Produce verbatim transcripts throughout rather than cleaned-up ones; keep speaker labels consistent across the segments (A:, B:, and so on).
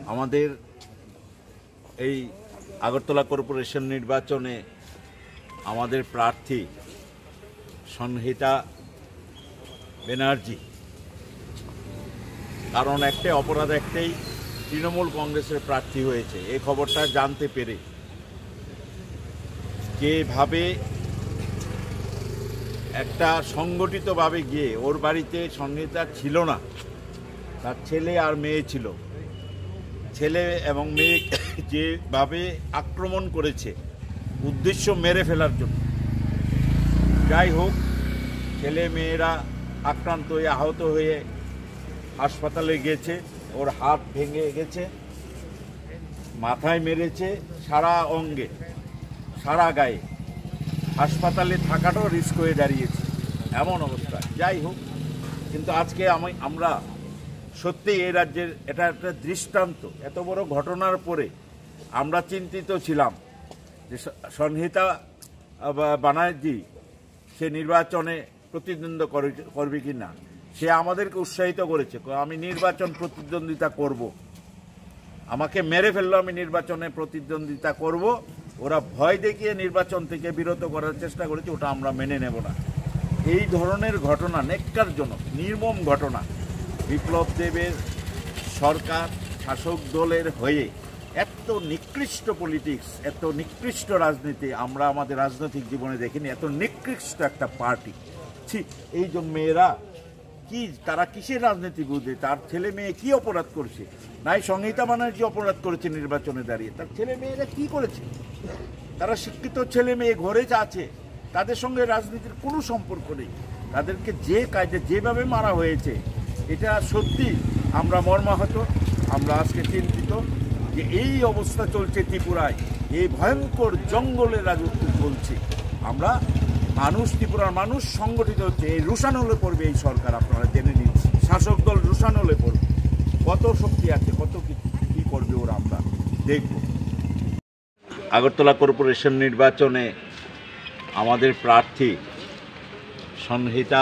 A: আমাদের এই আগরতলা কর্পোরেশন নির্বাচনে আমাদের প্রার্থী সংহিতা ব্যানার্জি, কারণ একটাই অপরাধ, একটাই তৃণমূল কংগ্রেসের প্রার্থী হয়েছে। এই খবরটা জানতে পেরে যেভাবে একটা সংগঠিতভাবে গিয়ে, ওর বাড়িতে সংহিতা ছিল না, তার ছেলে আর মেয়ে ছিল, ছেলে এবং মেয়ে যেভাবে আক্রমণ করেছে উদ্দেশ্য মেরে ফেলার জন্য। যাই হোক, ছেলে মেয়েরা আক্রান্ত হয়ে আহত হয়ে হাসপাতালে গেছে, ওর হাত ভেঙে গেছে, মাথায় মেরেছে, সারা অঙ্গে সারা গায়ে, হাসপাতালে থাকাটাও রিস্ক হয়ে দাঁড়িয়েছে এমন অবস্থা। যাই হোক, কিন্তু আজকে আমি আমরা সত্যি এই রাজ্যের এটা একটা দৃষ্টান্ত। এত বড় ঘটনার পরে আমরা চিন্তিত ছিলাম যে সংহিতা ব্যানার্জি সে নির্বাচনে প্রতিদ্বন্দ্বিতা করবে কি না। সে আমাদেরকে উৎসাহিত করেছে, আমি নির্বাচন প্রতিদ্বন্দ্বিতা করব, আমাকে মেরে ফেললো, আমি নির্বাচনে প্রতিদ্বন্দ্বিতা করব। ওরা ভয় দেখিয়ে নির্বাচন থেকে বিরত করার চেষ্টা করেছে, ওটা আমরা মেনে নেব না। এই ধরনের ঘটনা ন্যাক্কারজনক, নির্মম ঘটনা। বিপ্লব দেবের সরকার শাসক দলের হয়ে এত নিকৃষ্ট পলিটিক্স, এত নিকৃষ্ট রাজনীতি আমরা আমাদের রাজনৈতিক জীবনে দেখিনি। এত নিকৃষ্ট একটা পার্টি, ঠিক এই যে মেয়েরা কি, তারা কিসের রাজনীতি বুঝে? তার ছেলে মেয়ে কি অপরাধ করছে? নাই সংহিতা ব্যানার্জি অপরাধ করেছে নির্বাচনে দাঁড়িয়ে, তার ছেলে মেয়েরা কি করেছে? তারা শিক্ষিত ছেলে মেয়ে ঘরে আছে, তাদের সঙ্গে রাজনীতির কোনো সম্পর্ক নেই। তাদেরকে যে কাজে যেভাবে মারা হয়েছে, এটা সত্যি আমরা মর্মাহত। আমরা আজকে চিন্তিত যে এই অবস্থা চলছে ত্রিপুরায়, এই ভয়ঙ্কর জঙ্গলের রাজত্ব চলছে। আমরা মানুষ, ত্রিপুরার মানুষ সংগঠিত হচ্ছে, এই রুশান হলে পড়বে এই সরকার, আপনারা জেনে নিন। শাসক দল রুশান হলে পড়বে, কত শক্তি আছে, কত কি করবে ওরা, আমরা দেখব। আগরতলা কর্পোরেশন নির্বাচনে আমাদের প্রার্থী সংহিতা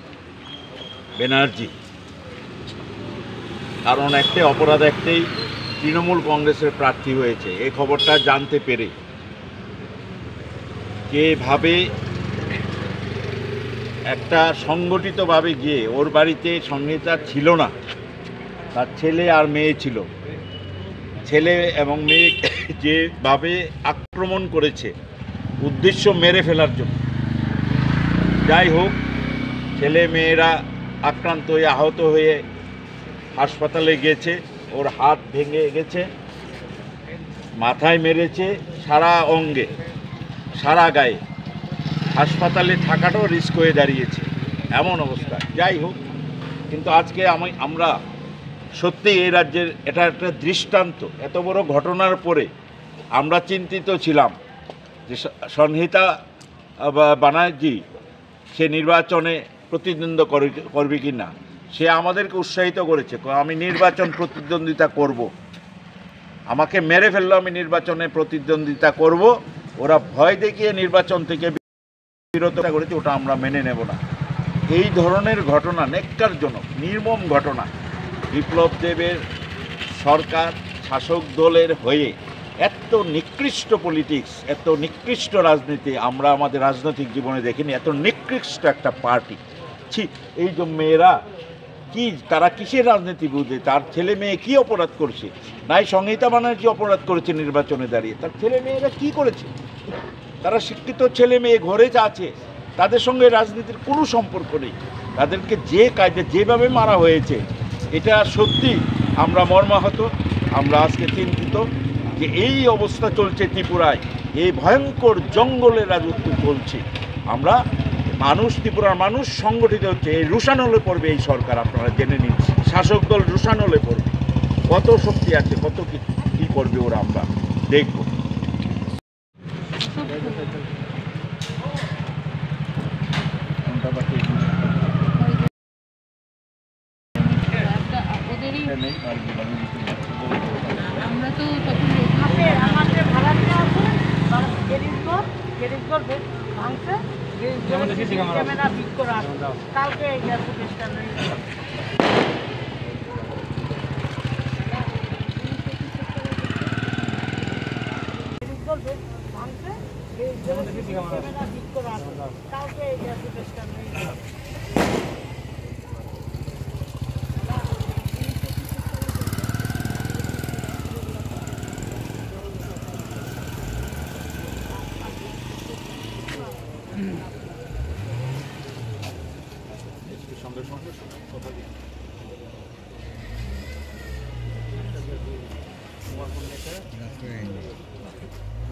A: ব্যানার্জি, কারণ একটাই অপরাধ, একটাই তৃণমূল কংগ্রেসের প্রার্থী হয়েছে। এই খবরটা জানতে পেরে যেভাবে একটা সংগঠিতভাবে গিয়ে, ওর বাড়িতে সংহিতা ছিল না, তার ছেলে আর মেয়ে ছিল, ছেলে এবং মেয়ে যেভাবে আক্রমণ করেছে উদ্দেশ্য মেরে ফেলার জন্য। যাই হোক, ছেলে মেয়েরা আক্রান্ত হয়ে আহত হয়ে হাসপাতালে গেছে, ওর হাত ভেঙে গেছে, মাথায় মেরেছে, সারা অঙ্গে সারা গায়ে, হাসপাতালে থাকাটাও রিস্ক হয়ে দাঁড়িয়েছে এমন অবস্থা। যাই হোক, কিন্তু আজকে আমি আমরা সত্যি এই রাজ্যের এটা একটা দৃষ্টান্ত। এত বড় ঘটনার পরে আমরা চিন্তিত ছিলাম যে সংহিতা ব্যানার্জি সে নির্বাচনে প্রতিদ্বন্দ্বিতা করবে কি না। সে আমাদেরকে উৎসাহিত করেছে, আমি নির্বাচন প্রতিদ্বন্দ্বিতা করব, আমাকে মেরে ফেললো, আমি নির্বাচনে প্রতিদ্বন্দ্বিতা করব। ওরা ভয় দেখিয়ে নির্বাচন থেকে বিরত করেছে, ওটা আমরা মেনে নেব না। এই ধরনের ঘটনা ন্যাক্কারজনক, নির্মম ঘটনা। বিপ্লব দেবের সরকার শাসক দলের হয়ে এত নিকৃষ্ট পলিটিক্স, এত নিকৃষ্ট রাজনীতি আমরা আমাদের রাজনৈতিক জীবনে দেখিনি। এত নিকৃষ্ট একটা পার্টি, ঠিক এই যে মেয়েরা কি, তারা কিসের রাজনীতি বুঝে? তার ছেলে মেয়ে কি অপরাধ করছে? নাই সংহিতা ব্যানার্জি অপরাধ করেছে নির্বাচনে দাঁড়িয়ে, তার ছেলে মেয়েরা কি করেছে? তারা শিক্ষিত ছেলে মেয়ে ঘরে আছে, তাদের সঙ্গে রাজনীতির কোনো সম্পর্ক নেই। তাদেরকে যে কাজে যেভাবে মারা হয়েছে, এটা সত্যি আমরা মর্মাহত। আমরা আজকে চিন্তিত যে এই অবস্থা চলছে ত্রিপুরায়, এই ভয়ঙ্কর জঙ্গলের রাজত্ব চলছে। আমরা মানুষ, ত্রিপুরার মানুষ সংগঠিত হচ্ছে, এই রুশান হলে পড়বে এই সরকার, আপনারা জেনে নিন। শাসক দল রুশান হলে পড়বে, কত শক্তি আছে, কত কি করবে ওরা, আমরা দেখব।
B: আমরা তো তখন আমাদের ভাড়া নেওয়া ভাঙছে, ক্যামেরা বিক করা কালকে এই
A: সঙ্গে সঙ্গে কথা দিই তোমার কোন